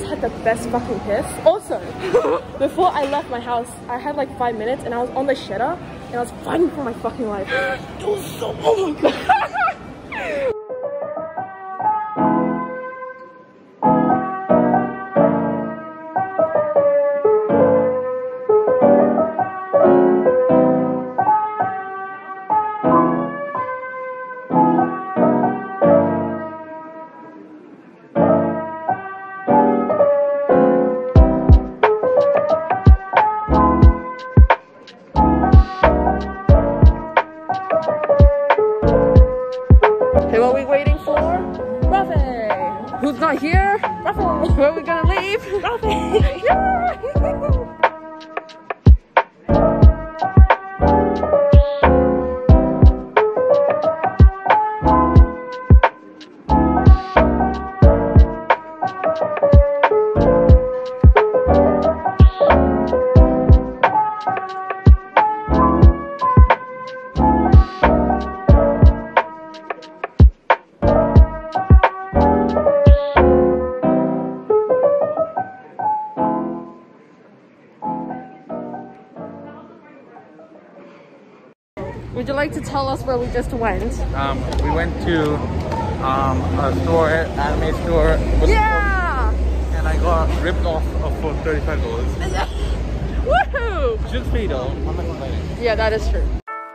had the best fucking piss. Also, before I left my house, I had like 5 minutes and I was on the shitter and I was fighting for my fucking life. It was so, oh my god. Hey, what are we waiting for? Rafi! Who's not here? Rafi! Where are we gonna leave? Rafi! Yeah! Would you like to tell us where we just went? We went to a store, anime store. Yeah! And I got ripped off for $35. Woohoo! Should pay though. I'm not complaining. Yeah, that is true.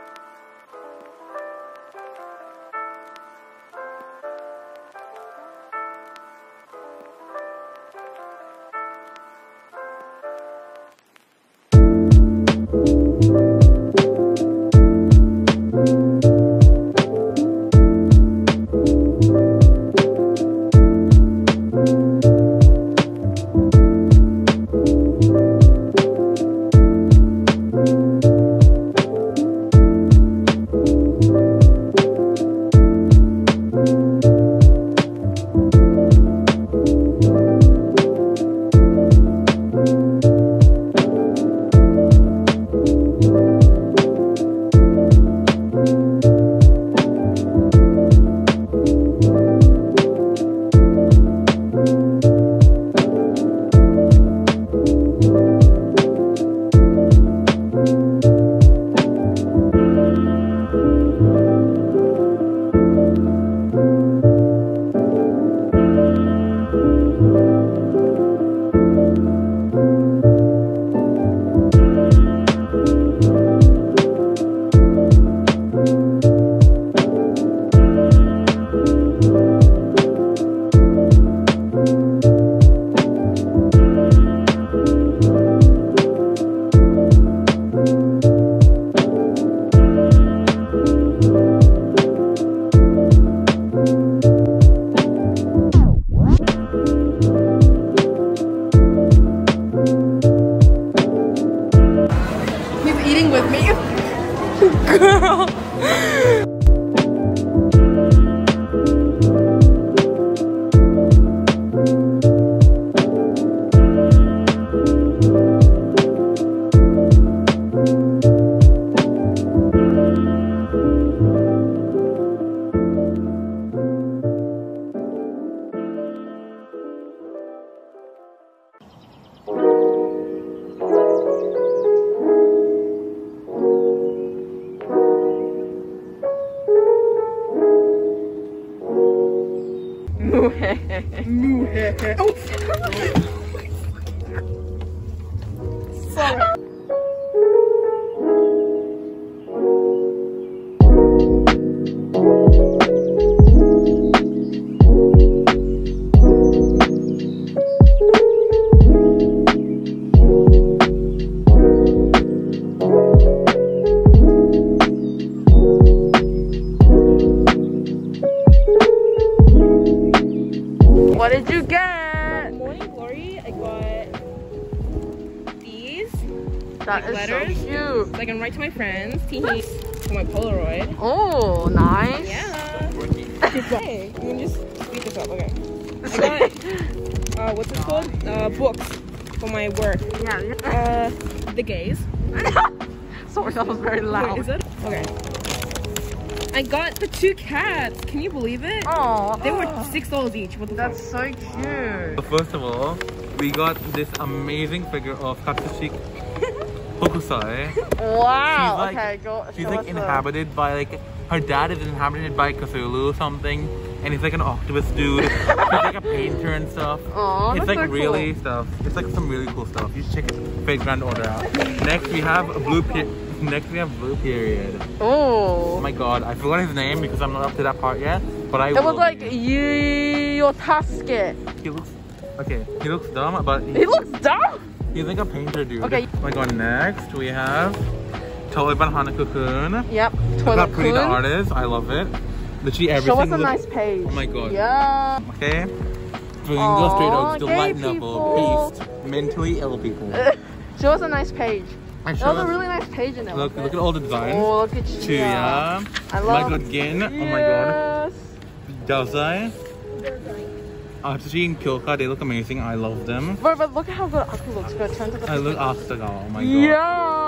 With me, girl. Sorry. What did you get? Good morning, Glory. I got these. That is letters. so cute. So I can write to my friends. Teeny for my Polaroid. Oh, nice. Yeah. Hey, you can just speed this up. Okay. I got what's this called? Books for my work. Yeah. The gays. Sorry, that was very loud. Wait, is it? Okay. I got the 2 cats. Can you believe it? Oh, they were $6 each. What the that's fuck? so cute. First of all, we got this amazing figure of Katsushika Hokusai. Wow. She's like, okay, go. she's show like us the- inhabited by like, her dad is inhabited by Cthulhu or something, and he's like an octopus dude. He's like a painter and stuff. Aw, It's that's like so really stuff. It's like some really cool stuff. You should check Fate Grand Order out. Next we have Blue Period. Oh. Oh my god, I forgot his name because I'm not up to that part yet. But I It will was like be. Yotasuke. He looks okay. He looks dumb, but He looks dumb. he's like a painter dude. Okay. Oh my god, next we have Toiban Hanako-kun. Yep. Look how Toilet pretty the Kun. art is. I love it. Literally everything. Show us a looks- nice page. Oh my god. Yeah. Okay. Flamingo Stray Aw, Dogs, gay Delight people. Novel, Beast, Mentally Ill People. Show us a nice page. I That was a really nice page in there. Look wasn't at it? all the designs. Oh, look at you. Chuya. I My love. god, Gin. Oh my god. Yes. Dozai. Atsushi and Kyoka, they look amazing. I love them. But look at how good Aku looks. Go turn to the I look picture. Asaga. Oh my god. Yeah.